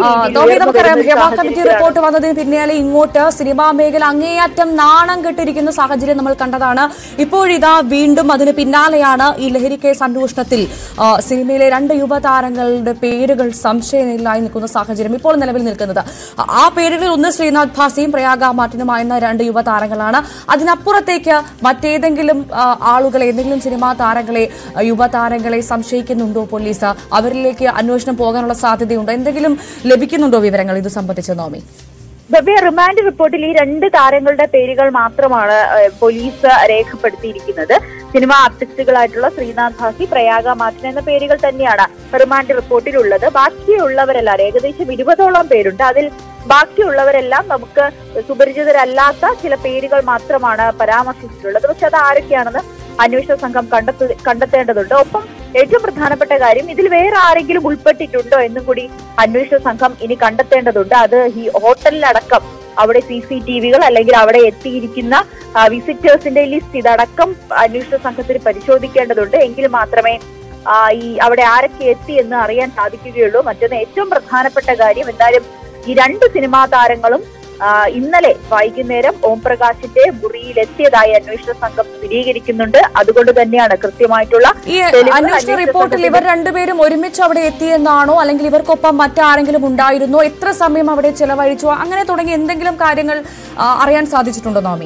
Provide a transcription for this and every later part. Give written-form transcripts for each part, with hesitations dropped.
Committee report വന്നതിന് പിന്നാലെ ഇങ്ങോട്ട് സിനിമാ മേഖല അങ്ങേയറ്റം നാണം കെട്ടിരിക്കുന്ന സാഹചര്യം നമ്മൾ കണ്ടതാണ്. ഇപ്പോഴിതാ വീണ്ടും അതിന് പിന്നാലെയാണ് ഈ ലഹരി കേസ് അന്വേഷണത്തിൽ സിനിമയിലെ 2 യുവതാരങ്ങളുടെ പേരുകൾ സംശയമില്ലായി നിൽക്കുന്ന സാഹചര്യം ഇപ്പോൾ നിലവിൽ നിൽക്കുന്നത്. ആ പേരുകളിൽ ഒന്ന് ശ്രീനാഥ് ഭാസിയും പ്രയാഗ മാർട്ടിനുമായിരുന്ന 2 യുവതാരങ്ങളാണ്. അതിനപ്പുറത്തേക്ക് മറ്റേതെങ്കിലും ആളുകളെ, ഏതെങ്കിലും സിനിമാ താരങ്ങളെ, യുവതാരങ്ങളെ സംശയിക്കുന്നുണ്ടോ പോലീസ്? അവരിലേക്ക് അന്വേഷണം പോകാനുള്ള സാധ്യതയുണ്ടോ? എന്തെങ്കിലും ലഭിക്കുന്നുണ്ടോ വിവരങ്ങൾ ഇത് സംബന്ധിച്ച് നോമി? റിമാൻഡ് റിപ്പോർട്ടിൽ ഈ 2 താരങ്ങളുടെ പേരുകൾ മാത്രമാണ് പോലീസ് രേഖപ്പെടുത്തിയിരിക്കുന്നത്. സിനിമാ ആർട്ടിസ്റ്റുകളായിട്ടുള്ള ശ്രീനാഥ് ഭാസി, പ്രയാഗ മാർട്ടിൻ എന്ന പേരുകൾ തന്നെയാണ് റിമാൻഡ് റിപ്പോർട്ടിലുള്ളത്. ബാക്കിയുള്ളവരെല്ലാം ഏകദേശം 20ഓളം പേരുണ്ട്. അതിൽ ബാക്കിയുള്ളവരെല്ലാം നമുക്ക് സുപരിചിതരല്ലാത്ത ചില പേരുകൾ മാത്രമാണ് പരാമർശിച്ചിട്ടുള്ളത്. പക്ഷെ അത് ആരൊക്കെയാണെന്ന് അന്വേഷണ സംഘം കണ്ടെത്തേണ്ടതുണ്ട്. ഒപ്പം ഏറ്റവും പ്രധാനപ്പെട്ട കാര്യം, ഇതിൽ വേറെ ആരെങ്കിലും ഉൾപ്പെട്ടിട്ടുണ്ടോ എന്നും കൂടി അന്വേഷണ സംഘം ഇനി കണ്ടെത്തേണ്ടതുണ്ട്. അത് ഈ ഹോട്ടലിലടക്കം അവിടെ CCTVകൾ അല്ലെങ്കിൽ അവിടെ എത്തിയിരിക്കുന്ന വിസിറ്റേഴ്സിന്റെ ലിസ്റ്റ് ഇതടക്കം അന്വേഷണ സംഘത്തിന് പരിശോധിക്കേണ്ടതുണ്ട്. എങ്കിൽ മാത്രമേ അവിടെ ആരൊക്കെ എത്തി എന്ന് അറിയാൻ സാധിക്കുകയുള്ളൂ. മറ്റൊന്ന് ഏറ്റവും പ്രധാനപ്പെട്ട കാര്യം, എന്തായാലും ഈ 2 സിനിമാ താരങ്ങളും ഇന്നലെ വൈകുന്നേരം ഓംപ്രകാശിന്റെ മുറിയിലെത്തിയതായി അന്വേഷണ സംഘം സ്ഥിരീകരിക്കുന്നുണ്ട്. അതുകൊണ്ട് തന്നെയാണ് കൃത്യമായിട്ടുള്ള അന്വേഷണ റിപ്പോർട്ടിൽ ഇവർ 2 പേരും ഒരുമിച്ച് അവിടെ എത്തിയെന്നാണോ, അല്ലെങ്കിൽ ഇവർക്കൊപ്പം മറ്റാരെങ്കിലും ഉണ്ടായിരുന്നോ, എത്ര സമയം അവിടെ ചെലവഴിച്ചു, അങ്ങനെ തുടങ്ങി എന്തെങ്കിലും കാര്യങ്ങൾ അറിയാൻ സാധിച്ചിട്ടുണ്ടോ നോമി?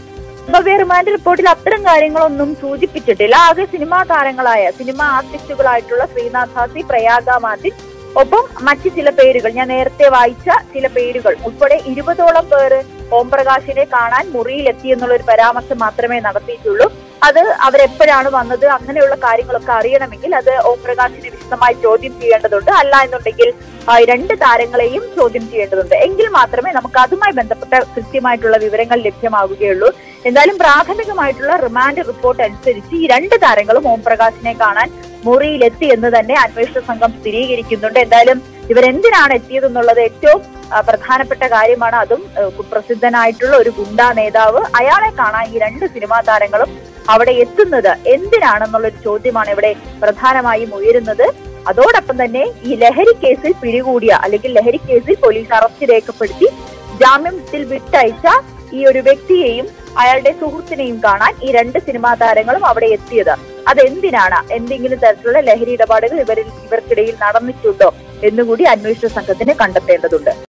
റിമാൻഡ് റിപ്പോർട്ടിൽ അത്തരം കാര്യങ്ങളൊന്നും സൂചിപ്പിച്ചിട്ടില്ല. ആകെ സിനിമാ താരങ്ങളായ സിനിമാ ആർട്ടിസ്റ്റുകളായിട്ടുള്ള ശ്രീനാഥ് ഭാസി, പ്രയാഗ മാർട്ടിൻ, ഒപ്പം മറ്റു ചില പേരുകൾ, ഞാൻ നേരത്തെ വായിച്ച ചില പേരുകൾ ഉൾപ്പെടെ 20ഓളം പേര് ഓംപ്രകാശിനെ കാണാൻ മുറിയിലെത്തി എന്നുള്ള ഒരു പരാമർശം മാത്രമേ നടത്തിയിട്ടുള്ളൂ. അത് അവരെപ്പോഴാണ് വന്നത്, അങ്ങനെയുള്ള കാര്യങ്ങളൊക്കെ അറിയണമെങ്കിൽ അത് ഓംപ്രകാശിനെ വിശദമായി ചോദ്യം ചെയ്യേണ്ടതുണ്ട്. അല്ല എന്നുണ്ടെങ്കിൽ 2 താരങ്ങളെയും ചോദ്യം ചെയ്യേണ്ടതുണ്ട്. എങ്കിൽ മാത്രമേ നമുക്ക് അതുമായി ബന്ധപ്പെട്ട കൃത്യമായിട്ടുള്ള വിവരങ്ങൾ ലഭ്യമാവുകയുള്ളൂ. എന്തായാലും പ്രാഥമികമായിട്ടുള്ള റിമാൻഡ് റിപ്പോർട്ട് അനുസരിച്ച് ഈ 2 താരങ്ങളും ഓംപ്രകാശിനെ കാണാൻ മുറിയിലെത്തി എന്ന് തന്നെ അന്വേഷണ സംഘം സ്ഥിരീകരിക്കുന്നുണ്ട്. എന്തായാലും ഇവരെന്തിനാണ് എത്തിയതെന്നുള്ളത് ഏറ്റവും പ്രധാനപ്പെട്ട കാര്യമാണ്. അതും പ്രസിദ്ധനായിട്ടുള്ള ഒരു ഗുണ്ടാ നേതാവ്, അയാളെ കാണാൻ ഈ 2 സിനിമാ താരങ്ങളും അവിടെ എത്തുന്നത് എന്തിനാണെന്നുള്ളൊരു ചോദ്യമാണ് ഇവിടെ പ്രധാനമായും ഉയരുന്നത്. അതോടൊപ്പം തന്നെ ഈ ലഹരി കേസിൽ പിടികൂടിയ, അല്ലെങ്കിൽ ലഹരി കേസിൽ പോലീസ് അറസ്റ്റ് രേഖപ്പെടുത്തി ജാമ്യത്തിൽ വിട്ടയച്ച ഈ ഒരു വ്യക്തിയെയും അയാളുടെ സുഹൃത്തിനെയും കാണാൻ ഈ 2 സിനിമാ താരങ്ങളും അവിടെ എത്തിയത് അതെന്തിനാണ്? എന്തെങ്കിലും തരത്തിലുള്ള ലഹരി ഇടപാടുകൾ ഇവർക്കിടയിൽ നടന്നിട്ടുണ്ടോ എന്നുകൂടി അന്വേഷണ സംഘത്തിന് കണ്ടെത്തേണ്ടതുണ്ട്.